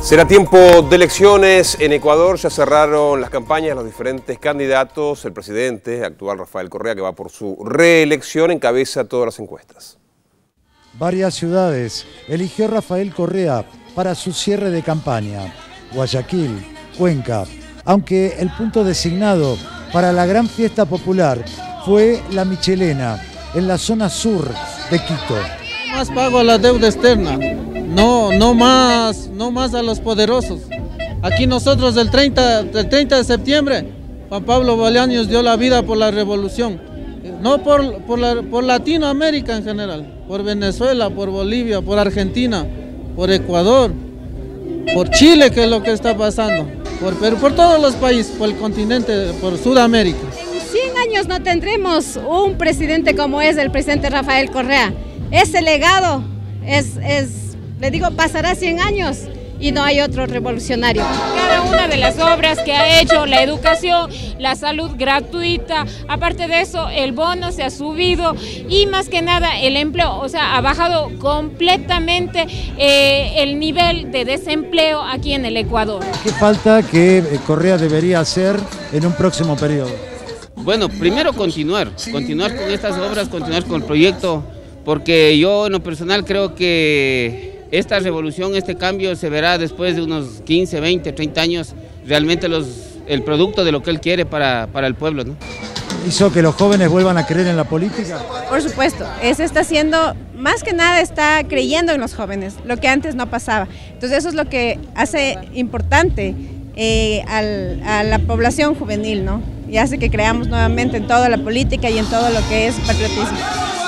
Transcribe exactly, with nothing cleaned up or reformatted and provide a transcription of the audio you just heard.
Será tiempo de elecciones en Ecuador. Ya cerraron las campañas de los diferentes candidatos. El presidente actual, Rafael Correa, que va por su reelección, encabeza todas las encuestas. Varias ciudades eligió Rafael Correa para su cierre de campaña. Guayaquil, Cuenca, aunque el punto designado para la gran fiesta popular fue La Michelena, en la zona sur de Quito. Más pago a la deuda externa, no, no más, no más a los poderosos. Aquí nosotros del treinta, del treinta de septiembre, Juan Pablo Bolaños dio la vida por la revolución, no por, por, la, por Latinoamérica en general, por Venezuela, por Bolivia, por Argentina, por Ecuador, por Chile, que es lo que está pasando, por Perú, por todos los países, por el continente, por Sudamérica. En cien años no tendremos un presidente como es el presidente Rafael Correa. Ese legado, es, es, le digo, pasará cien años y no hay otro revolucionario. Cada una de las obras que ha hecho, la educación, la salud gratuita, aparte de eso el bono se ha subido y más que nada el empleo, o sea, ha bajado completamente eh, el nivel de desempleo aquí en el Ecuador. ¿Qué falta que Correa debería hacer en un próximo periodo? Bueno, primero continuar, continuar con estas obras, continuar con el proyecto, porque yo en lo personal creo que esta revolución, este cambio se verá después de unos quince, veinte, treinta años, realmente los, el producto de lo que él quiere para, para el pueblo, ¿no? ¿Hizo que los jóvenes vuelvan a creer en la política? Por supuesto, eso está haciendo, más que nada está creyendo en los jóvenes, lo que antes no pasaba. Entonces eso es lo que hace importante eh, al, a la población juvenil, ¿no? Y hace que creamos nuevamente en toda la política y en todo lo que es patriotismo.